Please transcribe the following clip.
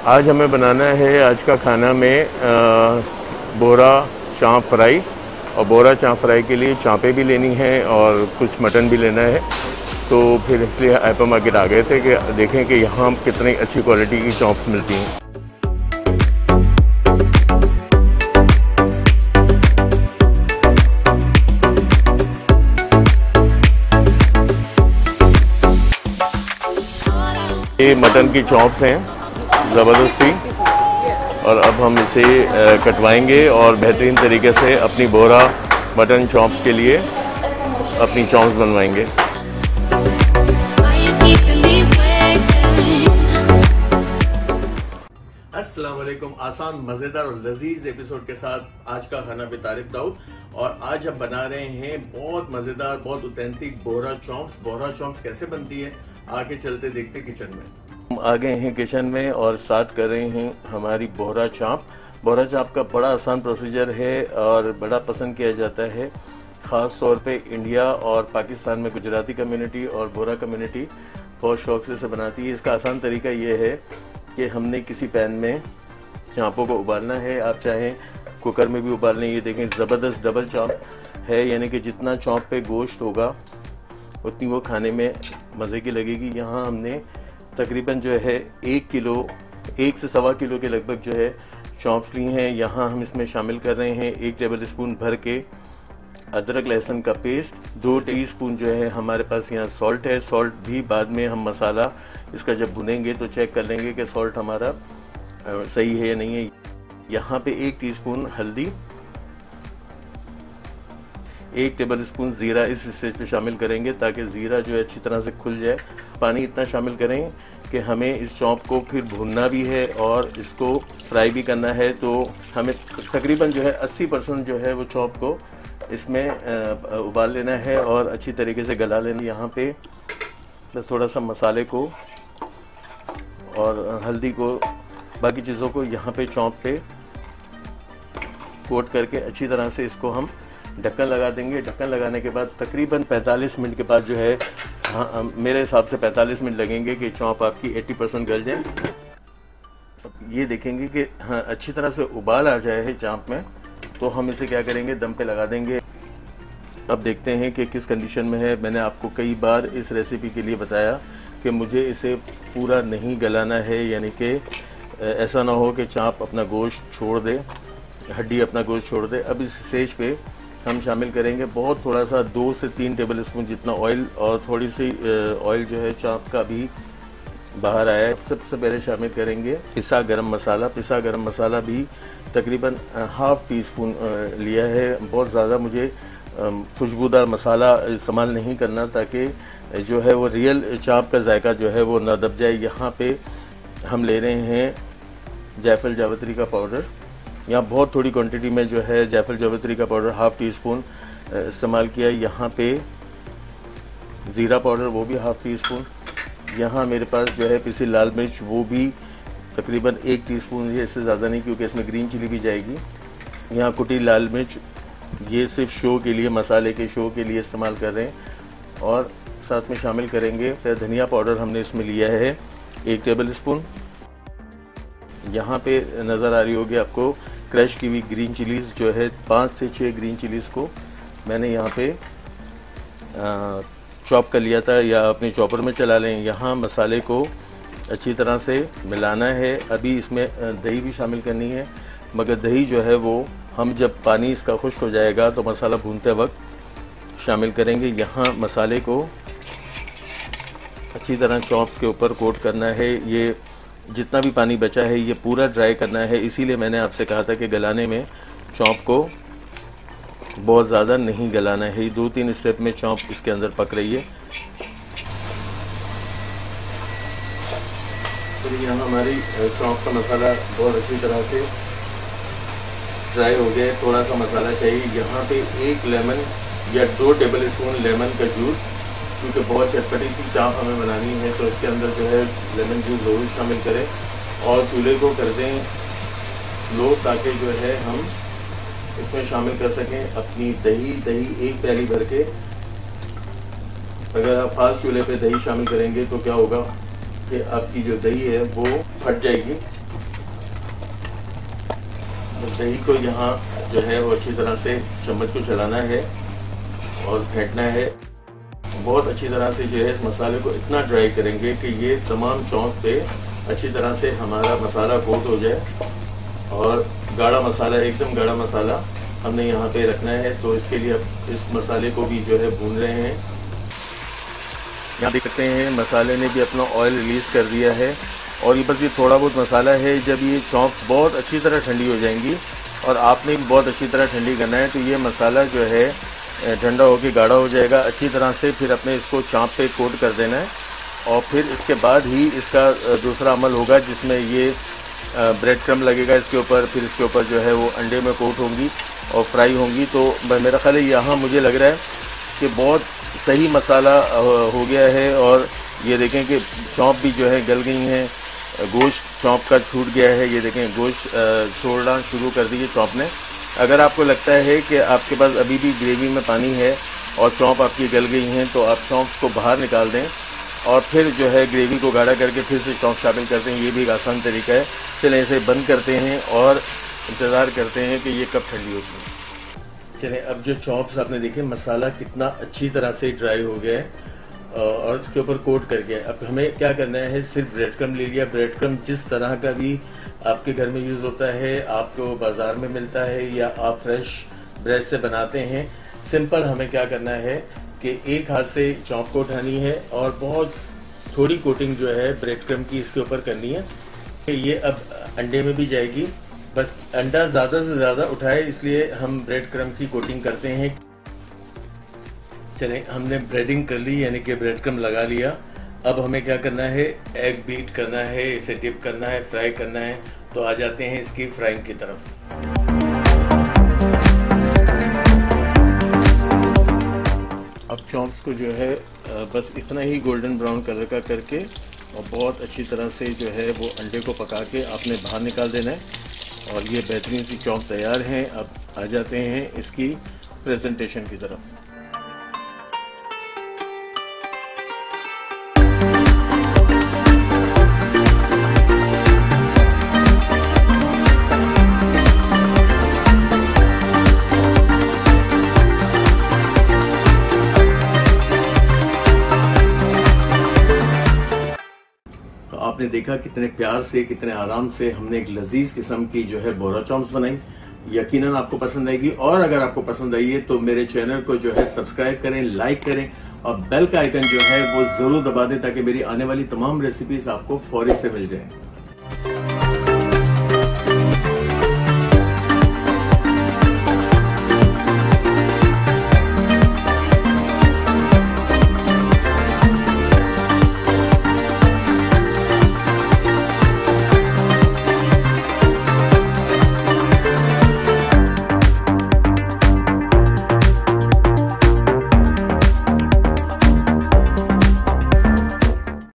आज हमें बनाना है आज का खाना में बोरा चाँप फ्राई। और बोरा चाँप फ्राई के लिए चाँपें भी लेनी है और कुछ मटन भी लेना है। तो फिर इसलिए हाइपर मार्केट आ गए थे कि देखें कि यहाँ कितनी अच्छी क्वालिटी की चाँप मिलती हैं। ये मटन की चॉप्स हैं ज़बरदस्ती, और अब हम इसे कटवाएंगे और बेहतरीन तरीके से अपनी बोरा मटन चॉप्स के लिए अपनी चॉप्स बनवाएंगे। अस्सलाम वालेकुम। आसान, मज़ेदार और लजीज एपिसोड के साथ आज का खाना बेतारीफ दाऊद। और आज हम बना रहे हैं बहुत मज़ेदार, बहुत authentic bora chops. Bora chops कैसे बनती है आगे चलते देखते किचन में। हम आ गए हैं किचन में और स्टार्ट कर रहे हैं हमारी बोरा चाँप। बोरा चाँप का बड़ा आसान प्रोसीजर है और बड़ा पसंद किया जाता है। ख़ास तौर पे इंडिया और पाकिस्तान में गुजराती कम्युनिटी और बोरा कम्युनिटी बहुत शौक से इसे बनाती है। इसका आसान तरीका ये है कि हमने किसी पैन में चाँपों को उबालना है। आप चाहें कुकर में भी उबाल लें। ये देखें ज़बरदस्त डबल चाँप है, यानी कि जितना चाँप पे गोश्त होगा उतनी वो खाने में मज़े की लगेगी। यहाँ हमने तकरीबन जो है 1 किलो, 1 से सवा किलो के लगभग जो है चॉप्स ली हैं। यहाँ हम इसमें शामिल कर रहे हैं 1 टेबल स्पून भर के अदरक लहसुन का पेस्ट। 2 टीस्पून जो है हमारे पास यहाँ सॉल्ट है। सॉल्ट भी बाद में हम मसाला इसका जब भुनेंगे तो चेक कर लेंगे कि सॉल्ट हमारा सही है या नहीं है। यहाँ पे 1 टीस्पून हल्दी, 1 टेबल स्पून ज़ीरा इस स्टेज पे शामिल करेंगे ताकि ज़ीरा जो है अच्छी तरह से खुल जाए। पानी इतना शामिल करें कि हमें इस चॉप को फिर भूनना भी है और इसको फ्राई भी करना है। तो हमें तकरीबन जो है 80% जो है वो चॉप को इसमें उबाल लेना है और अच्छी तरीके से गला लेना। यहाँ पे बस थोड़ा सा मसाले को और हल्दी को, बाकी चीज़ों को यहाँ पे चॉप पे कोट करके अच्छी तरह से इसको हम ढक्कन लगा देंगे। ढक्कन लगाने के बाद तकरीबन 45 मिनट के बाद जो है, हाँ मेरे हिसाब से 45 मिनट लगेंगे कि चॉप आपकी 80% गल जाए। ये देखेंगे कि हाँ अच्छी तरह से उबाल आ जाए है चाँप में, तो हम इसे क्या करेंगे, दम पे लगा देंगे। अब देखते हैं कि किस कंडीशन में है। मैंने आपको कई बार इस रेसिपी के लिए बताया कि मुझे इसे पूरा नहीं गलाना है, यानी कि ऐसा ना हो कि चाँप अपना गोश्त छोड़ दे, हड्डी अपना गोश्त छोड़ दे। अब इस स्टेज पे हम शामिल करेंगे बहुत थोड़ा सा 2 से 3 टेबल स्पून जितना ऑयल, और थोड़ी सी ऑयल जो है चाँप का भी बाहर आया है। सबसे पहले शामिल करेंगे पिसा गरम मसाला। पिसा गरम मसाला भी तकरीबन ½ टीस्पून लिया है। बहुत ज़्यादा मुझे खुशबूदार मसाला इस्तेमाल नहीं करना ताकि जो है वो रियल चाँप का जायका जो है वो ना दब जाए। यहाँ पे हम ले रहे हैं जायफल जावित्री का पाउडर। यहाँ बहुत थोड़ी क्वांटिटी में जो है जायफल जावित्री का पाउडर ½ टीस्पून इस्तेमाल किया। यहाँ पे ज़ीरा पाउडर वो भी ½ टीस्पून। यहाँ मेरे पास जो है पिसी लाल मिर्च वो भी तकरीबन 1 टीस्पून है, इससे ज़्यादा नहीं क्योंकि इसमें ग्रीन चिली भी जाएगी। यहाँ कुटी लाल मिर्च, ये सिर्फ शो के लिए, मसाले के शो के लिए इस्तेमाल कर रहे हैं। और साथ में शामिल करेंगे फिर धनिया पाउडर हमने इसमें लिया है 1 टेबल स्पून। यहाँ पे नज़र आ रही होगी आपको क्रश की हुई ग्रीन चिलीज़ जो है 5 से 6 ग्रीन चिलीज़ को मैंने यहाँ पे चॉप कर लिया था, या अपने चॉपर में चला लें। यहाँ मसाले को अच्छी तरह से मिलाना है। अभी इसमें दही भी शामिल करनी है, मगर दही जो है वो हम जब पानी इसका खुश्क हो जाएगा तो मसाला भूनते वक्त शामिल करेंगे। यहाँ मसाले को अच्छी तरह चॉप्स के ऊपर कोट करना है। ये जितना भी पानी बचा है ये पूरा ड्राई करना है। इसीलिए मैंने आपसे कहा था कि गलाने में चॉप को बहुत ज़्यादा नहीं गलाना है। ये 2-3 स्टेप में चॉप इसके अंदर पक रही है। तो यहाँ हमारी चॉप का मसाला बहुत अच्छी तरह से ड्राई हो गया। थोड़ा सा मसाला चाहिए। यहाँ पे 1 लेमन या 2 टेबल स्पून लेमन का जूस, क्योंकि बहुत चटपटी सी चाँप हमें बनानी है तो इसके अंदर जो है लेमन जूस ज़रूर शामिल करें। और चूल्हे को कर दें स्लो ताकि जो है हम इसमें शामिल कर सकें अपनी दही। 1 प्याली भर के अगर आप फास्ट चूल्हे पे दही शामिल करेंगे तो क्या होगा कि आपकी जो दही है वो फट जाएगी। दही को यहाँ जो है वो अच्छी तरह से चम्मच को चलाना है और फेंटना है। बहुत अच्छी तरह से जो है इस मसाले को इतना ड्राई करेंगे कि ये तमाम चौंक पे अच्छी तरह से हमारा मसाला कोट हो जाए। और गाढ़ा मसाला, एकदम गाढ़ा मसाला हमने यहाँ पे रखना है। तो इसके लिए अब इस मसाले को भी जो है भून रहे हैं। यहाँ देख सकते हैं मसाले ने भी अपना ऑयल रिलीज़ कर दिया है। और ये बस ये थोड़ा बहुत मसाला है। जब ये चौंक बहुत अच्छी तरह ठंडी हो जाएंगी और आपने भी बहुत अच्छी तरह ठंडी करना है, तो ये मसाला जो है ठंडा होकर गाढ़ा हो जाएगा अच्छी तरह से। फिर अपने इसको चाँप पे कोट कर देना है और फिर इसके बाद ही इसका दूसरा अमल होगा, जिसमें ये ब्रेड क्रम्ब लगेगा इसके ऊपर। फिर इसके ऊपर जो है वो अंडे में कोट होंगी और फ्राई होंगी। तो मेरा ख्याल है यहाँ मुझे लग रहा है कि बहुत सही मसाला हो गया है। और ये देखें कि चौंप भी जो है गल गई हैं, गोश्त चौंप का छूट गया है। ये देखें गोश्त छोड़ना शुरू कर दी है चौंप ने। अगर आपको लगता है कि आपके पास अभी भी ग्रेवी में पानी है और चौंप आपकी गल गई हैं, तो आप चौंप को बाहर निकाल दें और फिर जो है ग्रेवी को गाढ़ा करके फिर से चौंक शामिल करते हैं। ये भी एक आसान तरीका है। चलें इसे बंद करते हैं और इंतज़ार करते हैं कि ये कब ठंडी होती है। चलें, अब जो चॉप्स आपने देखे, मसाला कितना अच्छी तरह से ड्राई हो गया है और इसके ऊपर कोट कर गया। अब हमें क्या करना है, सिर्फ ब्रेड क्रम्ब ले लिया। ब्रेड क्रम्ब जिस तरह का भी आपके घर में यूज़ होता है, आपको बाज़ार में मिलता है या आप फ्रेश ब्रेड से बनाते हैं, सिंपल हमें क्या करना है कि एक हाथ से चॉप को उठानी है और बहुत थोड़ी कोटिंग जो है ब्रेड क्रम्ब की इसके ऊपर करनी है। ये अब अंडे में भी जाएगी। बस अंडा ज़्यादा से ज़्यादा उठाए, इसलिए हम ब्रेड क्रम्ब की कोटिंग करते हैं। चलें, हमने ब्रेडिंग कर ली, यानी कि ब्रेड क्रम्ब लगा लिया। अब हमें क्या करना है, एग बीट करना है, इसे डिप करना है, फ्राई करना है। तो आ जाते हैं इसकी फ्राइंग की तरफ। अब चॉप्स को जो है बस इतना ही गोल्डन ब्राउन कलर का करके और बहुत अच्छी तरह से जो है वो अंडे को पका के आपने बाहर निकाल देना है। और ये बेहतरीन सी चॉप तैयार हैं। अब आ जाते हैं इसकी प्रेजेंटेशन की तरफ। आपने देखा कितने प्यार से, कितने आराम से हमने एक लजीज किस्म की जो है बोरा चॉप्स बनाई। यकीनन आपको पसंद आएगी। और अगर आपको पसंद आई है तो मेरे चैनल को जो है सब्सक्राइब करें, लाइक करें और बेल का आइकन जो है वो जरूर दबा दें, ताकि मेरी आने वाली तमाम रेसिपीज आपको फौरी से मिल जाए।